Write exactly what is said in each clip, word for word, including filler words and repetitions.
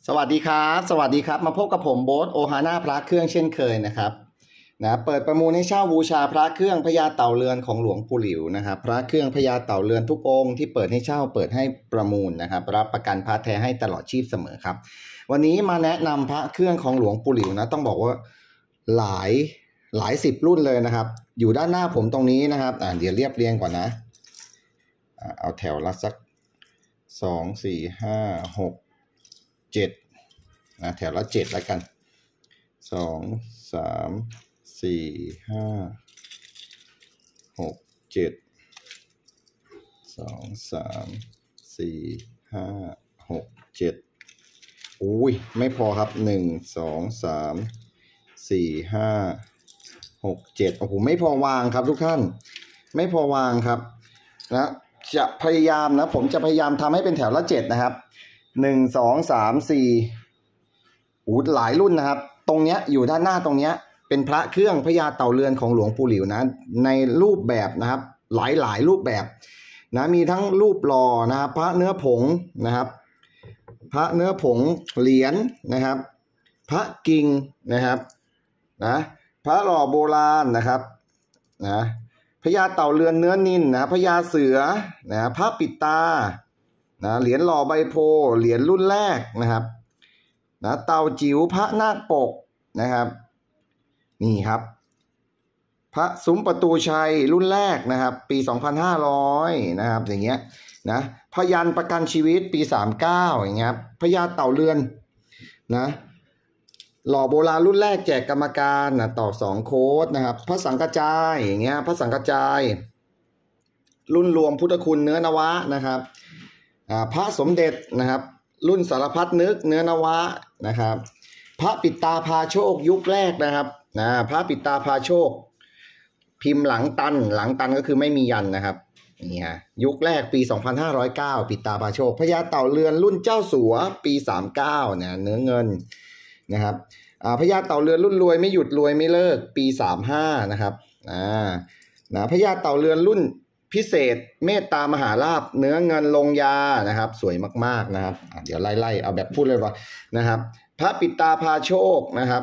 สวัสดีครับสวัสดีครับมาพบกับผมโบ๊ทโอฮาน่าพระเครื่องเช่นเคยนะครับนะเปิดประมูลให้เช่าบูชาพระเครื่องพญาเต่าเรือนของหลวงปู่หลิวนะครับพระเครื่องพญาเต่าเรือนทุกองค์ที่เปิดให้เช่าเปิดให้ประมูลนะครับรับประกันพระแท้ให้ตลอดชีพเสมอครับวันนี้มาแนะนำพระเครื่องของหลวงปู่หลิวนะต้องบอกว่าหลายหลายสิบรุ่นเลยนะครับอยู่ด้านหน้าผมตรงนี้นะครับอ่าเดี๋ยวเรียบเรียงก่อนนะเอาแถวละสักสองสี่ห้าหกเจ็ดนะแถวละเจ็ดแล้วกันสองสามสี่ห้าหกเจ็ดสองสามสี่ห้าหกเจ็ดอุ้ยไม่พอครับหนึ่งสองสามสี่ห้าหกเจ็ดโอ้โหไม่พอวางครับทุกท่านไม่พอวางครับนะจะพยายามนะผมจะพยายามทำให้เป็นแถวละเจ็ดนะครับหนึ่งสองสามสี่อู้หลายรุ่นนะครับตรงเนี้ยอยู่ด้านหน้าตรงเนี้ยเป็นพระเครื่องพญาเต่าเรือนของหลวงปู่หลิวนะในรูปแบบนะครับหลายหลายรูปแบบนะมีทั้งรูปหล่อนะครับพระเนื้อผงนะครับพระเนื้อผงเหรียญนะครับพระกิ่งนะครับนะพระหล่อโบราณนะครับนะพญาเต่าเรือนเนื้อนิลนะพญาเสือนะพระปิดตานะเหรียญหล่อใบโพเหรียญรุ่นแรกนะครับนะเต่าจิ๋วพระนาคปกนะครับนี่ครับพระซุ้มประตูชัยรุ่นแรกนะครับปีสองพันห้าร้อยนะครับอย่างเงี้ยนะพยัญประกันชีวิตปีสามสิบเก้าอย่างเงี้ยพญาเต่าเรือนนะหล่อโบราณรุ่นแรกแจกกรรมการนะต่อสองโค้ดนะครับพระสังกจายอย่างเงี้ยพระสังกจายรุ่นรวมพุทธคุณเนื้อนวะนะครับอ่าพระสมเด็จนะครับรุ่นสารพัดนึกเนื้อนวะนะครับพระปิดตาพาโชคยุคแรกนะครับนะพระปิดตาพาโชคพิมพ์หลังตันหลังตันก็คือไม่มียันนะครับนี่ฮะยุคแรกปีสองพันห้าร้อยเก้าปิดตาพาโชคพญาเต่าเรือนรุ่นเจ้าสัวปีสามสิบเก้าเนี่ยเนื้อเงินนะครับอ่าพญาเต่าเรือนรุ่นรวยไม่หยุดรวยไม่เลิกปีสามสิบห้านะครับอ่านะพญาเต่าเรือนรุ่นพิเศษเมตตามหาลาภเนื้อเงินลงยานะครับสวยมากๆนะครับเดี๋ยวไล่ๆเอาแบบพูดเลยว่านะครับพระปิดตาพาโชคนะครับ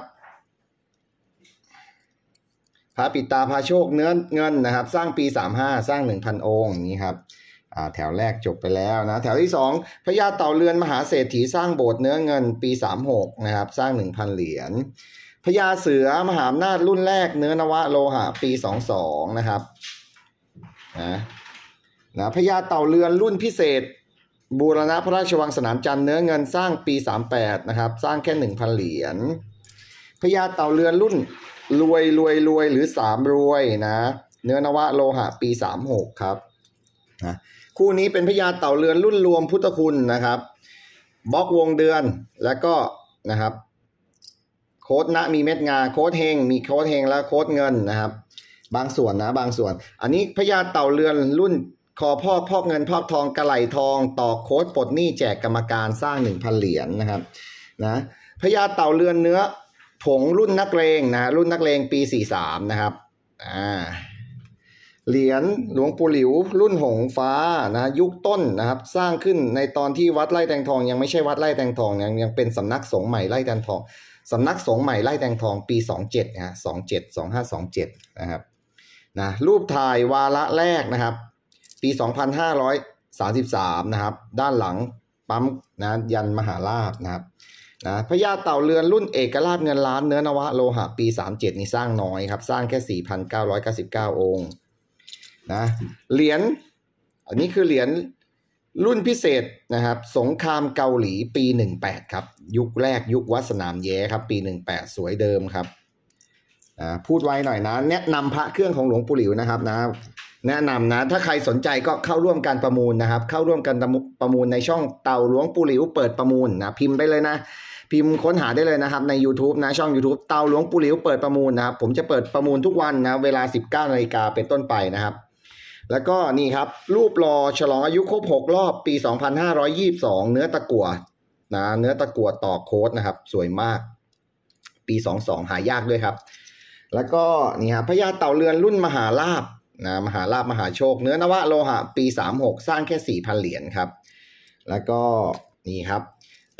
พระปิดตาพาโชคเนื้อเงินนะครับสร้างปีสามสิบห้าสร้าง หนึ่งพัน องค์นี้ครับอ่าแถวแรกจบไปแล้วนะแถวที่สองพญาเต่าเรือนมหาเศรษฐีสร้างโบสถ์เนื้อเงินปีสามสิบหกนะครับสร้าง หนึ่งพัน เหรียญพญาเสือมหาอำนาจรุ่นแรกเนื้อนวะโลหะปีสองสิบสองนะครับนะนะพญาเต่าเรือนรุ่นพิเศษบูรณะพระราชวังสนามจันทร์เนื้อเงินสร้างปีสามสิบแปดนะครับสร้างแค่ หนึ่งพัน เหรียญพญาเต่าเรือนรุ่นรวยรวยรวยหรือสามรวยนะเนื้อนวะโลหะปีสามสิบหกครับนะคู่นี้เป็นพญาเต่าเรือนรุ่นรวมพุทธคุณนะครับบล็อกวงเดือนแล้วก็นะครับโค้ดณมีเม็ดงาโค้ดเฮงมีโค้ดเฮงและโค้ดเงินนะครับบางส่วนนะบางส่วนอันนี้พญาเต่าเรือนรุ่นคอพอกพอกเงินพอกทองกระไหลทองต่อโค้ดปลดหนี้แจกกรรมการสร้าง หนึ่งพัน เหรียญนะครับนะพญาเต่าเรือนเนื้อผงรุ่นนักเลงนะรุ่นนักเลงปีสี่สิบสามนะครับอ่าเหรียญหลวงปู่หลิวรุ่นหงฟ้านะยุคต้นนะครับสร้างขึ้นในตอนที่วัดไร่แตงทองยังไม่ใช่วัดไร่แตงทองยังยังเป็นสำนักสงฆ์ใหม่ไร่แตงทองสำนักสงฆ์ใหม่ไร่แตงทองปีสองสิบเจ็ดนะสองสิบเจ็ด สองพันห้าร้อยยี่สิบเจ็ดนะครับนะรูปถ่ายวาระแรกนะครับปีสองพันห้าร้อยสามสิบสามนะครับด้านหลังปั๊มนะยันมหาลาภนะครับนะพญาเต่าเรือนรุ่นเอกราชเงินล้านเนื้อนวะโลหะปีสามสิบเจ็ดนี่สร้างน้อยครับสร้างแค่ สี่พันเก้าร้อยเก้าสิบเก้า องค์นะเหรียญอันนี้คือเหรียญรุ่นพิเศษนะครับสงครามเกาหลีปีสิบแปดครับยุคแรกยุควัดสนามแย้ครับปีสิบแปดสวยเดิมครับอ่าพูดไว้หน่อยนะแนะนำพระเครื่องของหลวงปู่หลิวนะครับนะแนะนำนะถ้าใครสนใจก็เข้าร่วมการประมูลนะครับเข้าร่วมกันประมูลในช่องเต่าหลวงปู่หลิวเปิดประมูลนะพิมพ์ไปเลยนะพิมพ์ค้นหาได้เลยนะครับใน YouTube นะช่อง YouTube เต่าหลวงปู่หลิวเปิดประมูลนะครับผมจะเปิดประมูลทุกวันนะเวลา สิบเก้านาฬิกาเป็นต้นไปนะครับแล้วก็นี่ครับรูปหล่อฉลองอายุครบหกรอบปีสองพันห้าร้อยยี่สิบสองเนื้อตะกั่วนะเนื้อตะกั่วต่อโค้ดนะครับสวยมากปีสองสิบสองหายากด้วยครับแล้วก็นี่ครับพญาเต่าเรือนรุ่นมหาลาภนะมหาลาภมหาโชคเนื้อนวะโลหะปีสามสิบหกสร้างแค่ สี่พัน เหรียญครับแล้วก็นี่ครับพ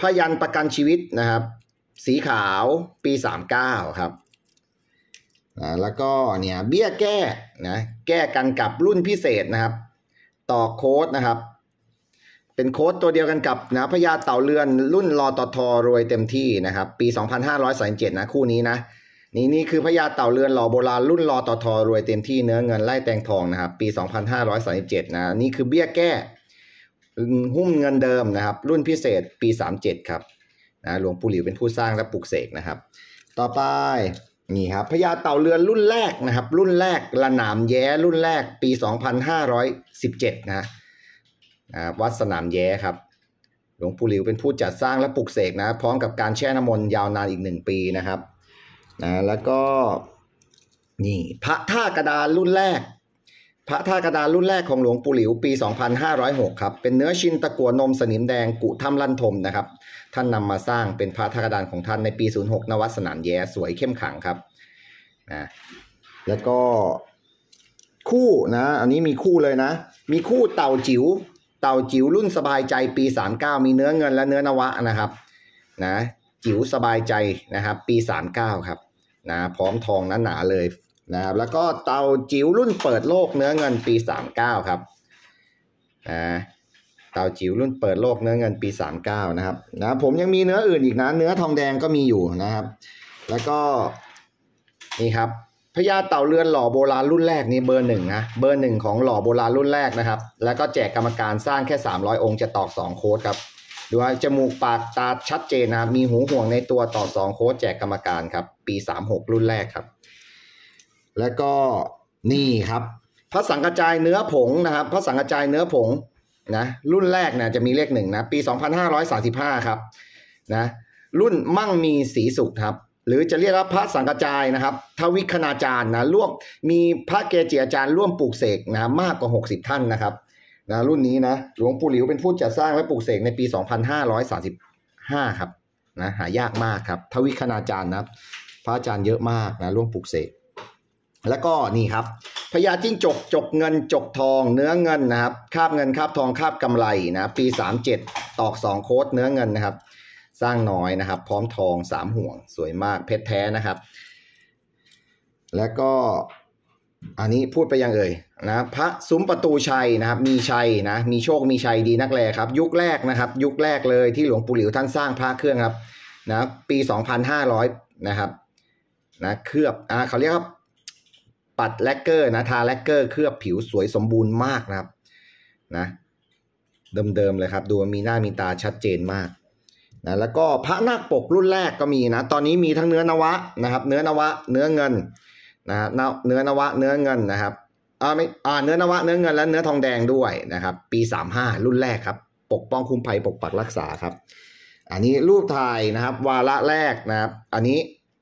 พยัญชนะประกันชีวิตนะครับสีขาวปีสามเก้าครับนะแล้วก็เนี่ยเบี้ยแก้นะแก้กันกับรุ่นพิเศษนะครับต่อโค้ดนะครับเป็นโค้ดตัวเดียวกันกับนะพญาเต่าเรือนรุ่นรอตทรวยเต็มที่นะครับปีสองพันห้าร้อยสามสิบเจ็ดนะคู่นี้นะนี่นี่คือพญาเต่าเรือนหล่อโบราณรุ่นรอตทรวยเต็มที่เนื้อเงินไล่แตงทองนะครับปีสองพันห้าร้อยสามสิบเจ็ดนะนี่คือเบี้ยแก้หุ้มเงินเดิมนะครับรุ่นพิเศษปีสามสิบเจ็ดครับนะหลวงปู่หลิวเป็นผู้สร้างและปลุกเสกนะครับต่อไปนี่ครับพญาเต่าเรือนรุ่นแรกนะครับรุ่นแรกระหนามแย้รุ่นแรกปีสองพันห้าร้อยสิบเจ็ดนะวัดสนามแย้ครับหลวงปู่หลิวเป็นผู้จัดสร้างและปลุกเสกนะพร้อมกับการแช่น้ำมนต์ยาวนานอีกหนึ่งปีนะครับนะแล้วก็นี่พระท่ากระดานรุ่นแรกพระท่ากระดานรุ่นแรกของหลวงปู่หลิวปีสองพันห้าร้อยหกครับเป็นเนื้อชินตะกั่วนมสนิมแดงกุถ้ำลั่นทมนะครับท่านนำมาสร้างเป็นพระท่ากระดานของท่านในปีศูนย์หกณวัดสนามแย้สวยเข้มขังครับนะแล้วก็คู่นะอันนี้มีคู่เลยนะมีคู่เต่าจิ๋วเต่าจิ๋วรุ่นสบายใจปีสามสิบเก้ามีเนื้อเงินและเนื้อนวะนะครับนะจิ๋วสบายใจนะครับปีสามสิบเก้าครับนะพร้อมทองหนาๆเลยนะครับแล้วก็เต่าจิ๋วรุ่นเปิดโลกเนื้อเงินปีสามสิบเก้าครับนะเต่าจิ๋วรุ่นเปิดโลกเนื้อเงินปีสามสิบเก้านะครับนะผมยังมีเนื้ออื่นอีกนะเนื้อทองแดงก็มีอยู่นะครับแล้วก็นี่ครับพญาเต่าเรือนหล่อโบราณรุ่นแรกนี่เบอร์หนึ่งนะเบอร์หนึ่งของหล่อโบราณรุ่นแรกนะครับแล้วก็แจกกรรมการสร้างแค่สามร้อยองค์จะตอกสองโค้ดครับดูว่าจมูกปากตาชัดเจนนะมีหูห่วงในตัวต่อสองโค้ดแจกกรรมการครับปีสามสิบหกรุ่นแรกครับแล้วก็นี่ครับพระสังกระจายเนื้อผงนะครับพระสังกระจายเนื้อผงนะรุ่นแรกนะจะมีเลขหนึ่งนะปีสองพันห้าร้อยสามสิบห้าครับนะรุ่นมั่งมีสีสุขครับหรือจะเรียกว่าพระสังกระจายนะครับทวิคณาจารย์นะร่วมมีพระเกจิอาจารย์ร่วมปลูกเสกนะมากกว่าหกสิบท่านนะครับนะรุ่นนี้นะหลวงปู่หลิวเป็นผู้จัดสร้างและปลูกเสกในปีสองพันห้าร้อยสามสิบห้าครับนะหายากมากครับทวิคณาจารย์นะพระอาจารย์เยอะมากนะร่วมปลูกเสกแล้วก็นี่ครับพญาจิ้งจกจกเงินจกทองเนื้อเงินนะครับคาบเงินคาบทองคาบกำไรนะปีสามสิบเจ็ดตอกสองโค้ดเนื้อเงินนะครับสร้างน้อยนะครับพร้อมทองสามห่วงสวยมากเพชรแท้นะครับแล้วก็อันนี้พูดไปยังเอ่ยนะพระซุ้มประตูชัยนะครับมีชัยนะมีโชคมีชัยดีนักแลครับยุคแรกนะครับยุคแรกเลยที่หลวงปู่หลิวท่านสร้างพระเครื่องครับนะปีสองพันห้าร้อยนะครับนะเคลือบอ่าเขาเรียกว่าปัดแลกเกอร์นะทาแลกเกอร์เคลือบผิวสวยสมบูรณ์มากนะครับนะเดิมๆเลยครับดูมีหน้ามีตาชัดเจนมากนะแล้วก็พระนาคปกรุ่นแรกก็มีนะตอนนี้มีทั้งเนื้อนวะนะครับเนื้อนวะเนื้อเงินนะเนื้อนวะเนื้อเงินนะครับอ่าไม่อ่าเนื้อนวะเนื้อเงินและเนื้อทองแดงด้วยนะครับปีสามสิบห้ารุ่นแรกครับปกป้องคุ้มภัยปกปักรักษาครับอันนี้รูปถ่ายนะครับวาระแรกนะครับอันนี้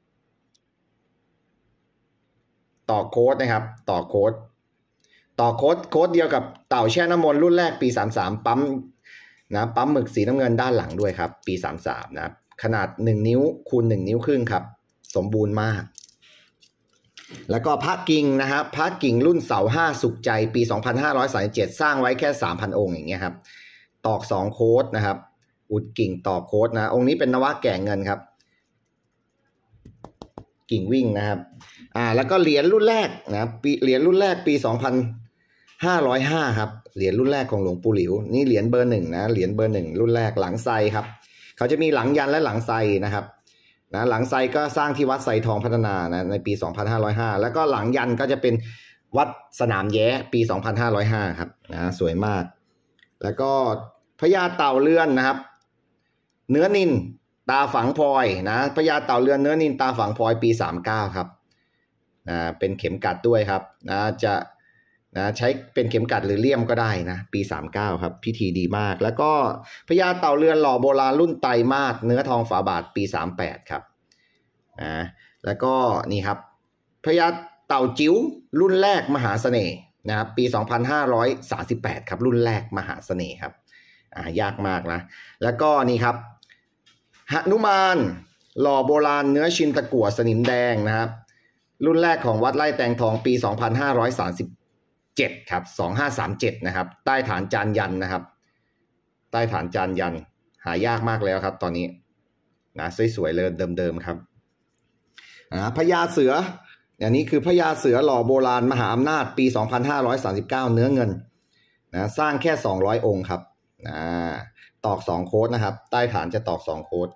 ต่อโค้ดนะครับต่อโค้ดต่อโค้ดโค้ดเดียวกับเต่าแช่น้ำมนต์รุ่นแรกปีสามสิบสามปั๊มนะปั๊มหมึกสีน้ำเงินด้านหลังด้วยครับปีสามสิบสามนะครับขนาดหนึ่งนิ้วคูณหนึ่งนิ้วครึ่งครับสมบูรณ์มากแล้วก็พระกิ่งนะครับพระกิ่งรุ่นเสาห้าสุขใจปีสองพันห้าร้อยสามสิบเจ็ดสร้างไว้แค่ สามพัน องค์อย่างเงี้ยครับตอกสองโค้ดนะครับอุดกิ่งตอกโค้ดนะองค์นี้เป็นนวะแก่เงินครับกิ่งวิ่งนะครับอ่าแล้วก็เหรียญรุ่นแรกนะปีเหรียญรุ่นแรกปีสองพันห้าร้อยห้าครับเหรียญรุ่นแรกของหลวงปู่หลิวนี่เหรียญเบอร์หนึ่งนะเหรียญเบอร์หนึ่งรุ่นแรกหลังไซครับเขาจะมีหลังยันและหลังไซนะครับนะหลังไซก็สร้างที่วัดไซทองพัฒนานะในปีสองพันห้าร้อยห้าแล้วก็หลังยันก็จะเป็นวัดสนามแย้ปีสองพันห้าร้อยห้าครับนะสวยมากแล้วก็พญาเต่าเรือนนะครับเนื้อนินตาฝังพลอยนะพญาเต่าเรือนเนื้อนินตาฝังพลอยปีสามสิบเก้าครับนะเป็นเข็มกัดด้วยครับนะจะนะใช้เป็นเข็มกัดหรือเลี่ยมก็ได้นะปีสามสิบเก้าครับพิธีดีมากแล้วก็พญาเต่าเรือนหล่อโบราณรุ่นไตรมาสเนื้อทองฝาบาทปีสามสิบแปดครับนะแล้วก็นี่ครับพญาเต่าจิ๋วรุ่นแรกมหาเสน่ห์นะครับปีสองพันห้าร้อยสามสิบแปดครับรุ่นแรกมหาเสน่ห์ครับอ่ายากมากนะแล้วก็นี่ครับหนุมานหล่อโบราณเนื้อชินตะกั่วสนิมแดงนะครับรุ่นแรกของวัดไร่แตงทองปีสองพันห้าร้อยสามสิบเจ็ดครับสองพันห้าร้อยสามสิบเจ็ดนะครับใต้ฐานจานยันนะครับใต้ฐานจานยันหายากมากแล้วครับตอนนี้นะสวยๆเลยเดิมๆครับนะพญาเสืออันนี้คือพญาเสือหล่อโบราณมหาอำนาจปีสองพันห้าร้อยสามสิบเก้าเนื้อเงินนะสร้างแค่สองร้อยองค์ครับนะตอกสองโค้ดนะครับใต้ฐานจะตอกสองโค้ด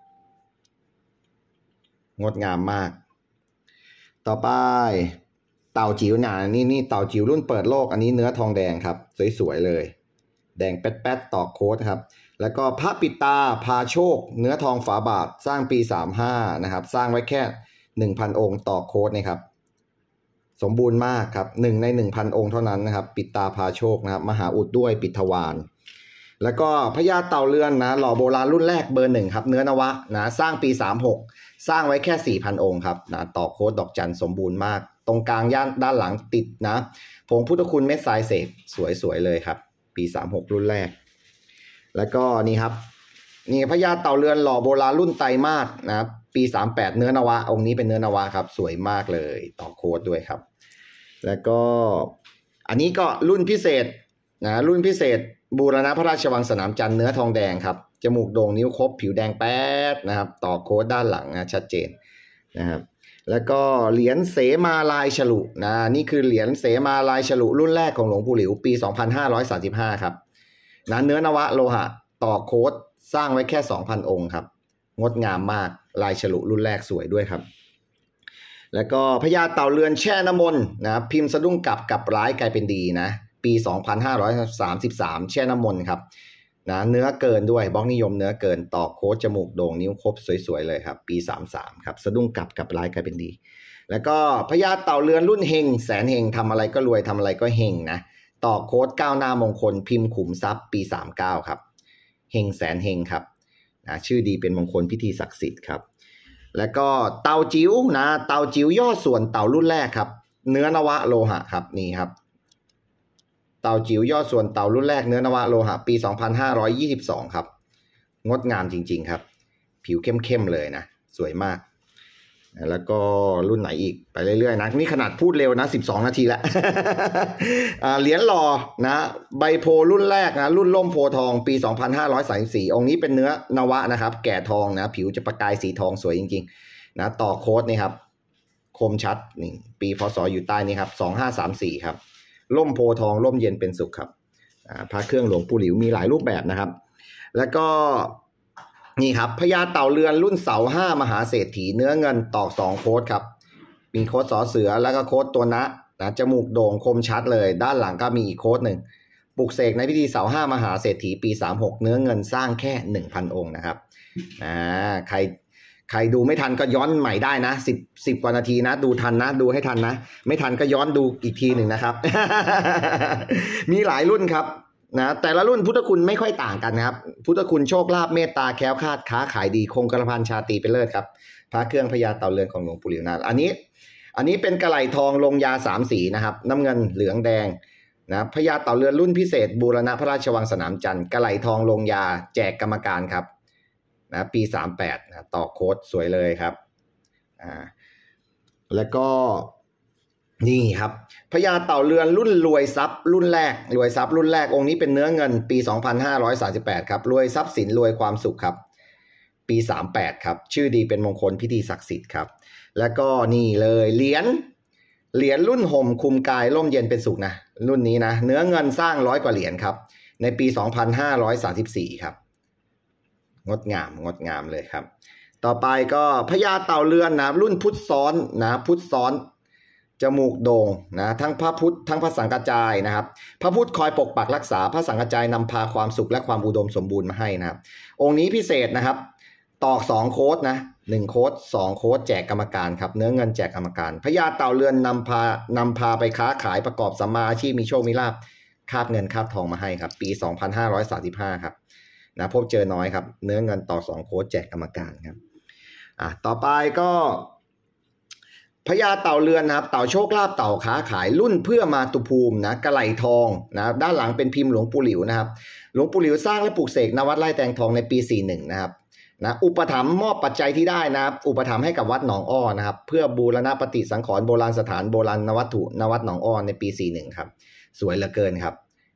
งดงามมากต่อไปเต่าจิ๋วหนานี่นี่เต่าจิ๋วรุ่นเปิดโลกอันนี้เนื้อทองแดงครับสวยๆเลยแดงแป๊ดๆตอกโค้ดครับแล้วก็พระปิดตาพาโชคเนื้อทองฝาบาทสร้างปีสามสิบห้านะครับสร้างไว้แค่ หนึ่งพัน องค์ตอกโค้ดนะครับสมบูรณ์มากครับหนึ่งใน หนึ่งพัน องค์เท่านั้นนะครับปิดตาพาโชคนะครับมหาอุดด้วยปิดทวารแล้วก็พญาเต่าเรือนนะหล่อโบราณรุ่นแรกเบอร์หนึ่งครับเนื้อนวะนะสร้างปีสามสิบหกสร้างไว้แค่ สี่พัน องค์ครับนะตอกโค้ดดอกจันสมบูรณ์มากตรงกลางย่านด้านหลังติดนะผงพุทธคุณเม็ดทรายเสกสวยๆเลยครับปีสามสิบหกรุ่นแรกแล้วก็นี่ครับนี่พญาเต่าเรือนหล่อโบราณรุ่นไตรมาสนะปีสามสิบแปดเนื้อนวะองค์นี้เป็นเนื้อนวะครับสวยมากเลยต่อโค้ดด้วยครับแล้วก็อันนี้ก็รุ่นพิเศษนะรุ่นพิเศษบูรณะพระราชวังสนามจันทร์เนื้อทองแดงครับจมูกโด่งนิ้วครบผิวแดงแป๊ดนะครับต่อโค้ดด้านหลังนะชัดเจนนะครับแล้วก็เหรียญเสมาลายฉลุนะนี่คือเหรียญเสมาลายฉลุรุ่นแรกของหลวงปู่หลิวปีสองพันห้าร้อยสามสิบห้าครับนะเนื้อนวะโลหะต่อโค้ดสร้างไว้แค่ สองพัน องค์ครับงดงามมากลายฉลุรุ่นแรกสวยด้วยครับแล้วก็พญาเต่าเรือนแช่น้ำมนต์นะพิมพ์สะดุ้งกลับกับร้ายกลายเป็นดีนะปีสองพันห้าร้อยสามสิบสามแช่น้ำมนต์ครับนะเนื้อเกินด้วยบล็อกนิยมเนื้อเกินต่อโค้ดจมูกโด่งนิ้วครบสวยๆเลยครับปีสามสิบสามครับสะดุ้งกลับกับร้ายกลายเป็นดีแล้วก็พญาเต่าเรือนรุ่นเฮงแสนเฮงทำอะไรก็รวยทำอะไรก็เฮงนะต่อโค้ดก้าวหน้ามงคลพิมพ์ขุมทรัพย์ปีสามสิบเก้าครับเฮงแสนเฮงครับนะชื่อดีเป็นมงคลพิธีศักดิ์สิทธิ์ครับแล้วก็เต่าจิ๋วนะเต่าจิ๋วย่อส่วนเต่ารุ่นแรกครับเนื้อนวะโลหะครับนี่ครับเต่าจิ๋วย่อส่วนเต่ารุ่นแรกเนื้อนวะโลหะปีสองพันห้าร้อยยี่สิบสองครับงดงามจริงๆครับผิวเข้มๆเลยนะสวยมากแล้วก็รุ่นไหนอีกไปเรื่อยๆนะนี่ขนาดพูดเร็วนะสิบสองนาทีแล้ว เหรียญหล่อนะใบโพรุ่นแรกนะรุ่นล่มโพทองปีสองพันห้าร้อยสามสิบสี่องค์นี้เป็นเนื้อนวะนะครับแก่ทองนะผิวจะประกายสีทองสวยจริงๆนะต่อโค้ดนี่ครับคมชัดนี่ปีพศอยู่ใต้นี่ครับสองห้าสามสี่ครับล่มโพทองล่มเย็นเป็นสุขครับพระเครื่องหลวงปู่หลิวมีหลายรูปแบบนะครับแล้วก็นี่ครับพญาเต่าเรือนรุ่นเสาห้ามหาเศรษฐีเนื้อเงินตอกสองโค้ดครับมีโค้ดสอเสือแล้วก็โค้ดตัวนะนะจมูกโด่งคมชัดเลยด้านหลังก็มีอีกโค้ดหนึ่งปลุกเสกในพิธีเสาห้ามหาเศรษฐีปีสามสิบหกเนื้อเงินสร้างแค่ หนึ่งพัน องค์นะครับอ่าใครใครดูไม่ทันก็ย้อนใหม่ได้นะสิบ สิบกว่านาทีนะดูทันนะดูให้ทันนะไม่ทันก็ย้อนดูอีกทีหนึ่งนะครับ มีหลายรุ่นครับนะแต่ละรุ่นพุทธคุณไม่ค่อยต่างกันนะครับพุทธคุณโชคลาภเมตตาแคล้วคลาดค้าขายดีคงกระพันชาตรีเป็นเลิศครับพระเครื่องพญาเต่าเรือนของหลวงปู่หลิวนะอันนี้อันนี้เป็นกระไหลทองลงยาสามสีนะครับน้ำเงินเหลืองแดงนะพญาเต่าเรือนรุ่นพิเศษบูรณะพระราชวังสนามจันทร์กระไหลทองลงยาแจกกรรมการครับนะปีสามสิบแปดนะต่อโค้ดสวยเลยครับอ่าแล้วก็นี่ครับพญาเต่าเรือนรุ่นรวยทรัพย์รุ่นแรกรวยทรัพย์รุ่นแรกองค์นี้เป็นเนื้อเงินปีสองพันห้าร้อยสามสิบแปดครับรวยทรัพย์สินรวยความสุขครับปีสามสิบแปดครับชื่อดีเป็นมงคลพิธีศักดิ์สิทธิ์ครับแล้วก็นี่เลยเหรียญเหรียญรุ่นห่มคุมกายร่มเย็นเป็นสุขนะรุ่นนี้นะเนื้อเงินสร้างร้อยกว่าเหรียญครับในปีสองพันห้าร้อยสามสิบสี่ครับงดงามงดงามเลยครับต่อไปก็พญาเต่าเรือนนะรุ่นพุทธซ้อนนะพุทธซ้อนจมูกโด่งนะทั้งพระพุทธทั้งพระสังฆจายนะครับพระพุทธคอยปกปักรักษาพระสังฆจายนำพาความสุขและความอุดมสมบูรณ์มาให้นะครับองค์นี้พิเศษนะครับตอกสองโค้ดนะหนึ่งโค้ดสองโค้ดแจกกรรมการครับเนื้อเงินแจกกรรมการพญาเต่าเรือนนำพานำพาไปค้าขายประกอบสัมมาอาชีพมีโชคมีลาภคาบเงินคาบทองมาให้ครับปีสองพันห้าร้อยสามสิบห้าครับนะพบเจอน้อยครับเนื้อเงินต่อสองโค้ดแจกกรรมการครับอ่ะต่อไปก็พญาเต่าเรือนนะครับเต่าโชคลาภเต่าค้าขายรุ่นเพื่อมาตุภูมินะกระไหลทองนะด้านหลังเป็นพิมพ์หลวงปู่หลิวนะครับหลวงปู่หลิวสร้างและปลูกเสกณวัดไร่แตงทองในปีสี่สิบเอ็ดนะครับนะอุปถัมภ์มอบปัจจัยที่ได้นะครับอุปถัมภ์ให้กับวัดหนองอ้อนะครับเพื่อบูรณะปฏิสังขรณ์โบราณสถานโบราณวัตถุณวัดหนองอ้อในปีสี่สิบเอ็ดครับสวยเหลือเกินครับ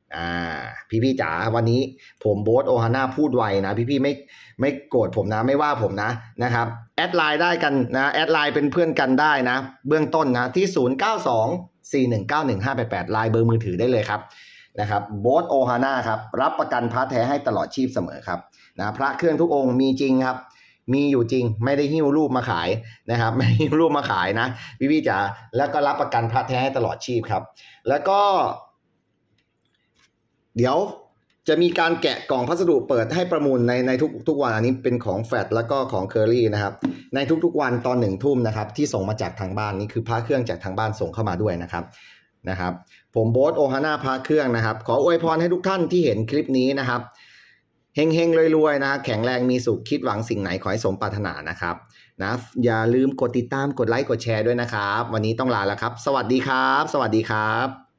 อ่าพี่ๆจ๋าวันนี้ผมโบ๊ทโอฮาน่าพูดไวนะพี่ๆไม่ไม่โกรธผมนะไม่ว่าผมนะนะครับแอดไลน์ได้กันนะแอดไลน์เป็นเพื่อนกันได้นะเบื้องต้นนะที่ศูนย์ เก้า สอง สี่ หนึ่ง เก้า หนึ่ง ห้า แปด แปดไลน์เบอร์มือถือได้เลยครับนะครับโบ๊ทโอฮาน่าครับรับประกันพระแท้ให้ตลอดชีพเสมอครับนะพระเครื่องทุกองค์มีจริงครับมีอยู่จริงไม่ได้หิ้วรูปมาขายนะครับไม่ได้หิ้วรูปมาขายนะพี่ๆจ๋าแล้วก็รับประกันพระแท้ให้ตลอดชีพครับแล้วก็เดี๋ยวจะมีการแกะกล่องพัสดุเปิดให้ประมูลในในทุกทุกวันอันนี้เป็นของแฟดแล้วก็ของเคอรี่นะครับในทุกๆวันตอนหนึ่งทุ่มนะครับที่ส่งมาจากทางบ้านนี่คือพระเครื่องจากทางบ้านส่งเข้ามาด้วยนะครับนะครับผมโบ๊ทโอฮาน่าพระเครื่องนะครับขออวยพรให้ทุกท่านที่เห็นคลิปนี้นะครับเฮงเฮงรวยๆนะแข็งแรงมีสุขคิดหวังสิ่งไหนขอให้สมปรารถนานะครับนะอย่าลืมกดติดตามกดไลค์กดแชร์ด้วยนะครับวันนี้ต้องลาแล้วครับสวัสดีครับสวัสดีครับ